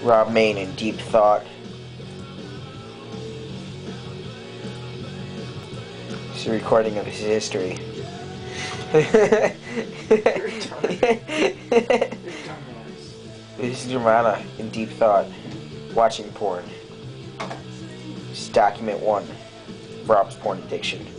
Rob Main in deep thought. It's a recording of his history. This is Germana in deep thought, watching porn. This is document 1, Rob's porn addiction.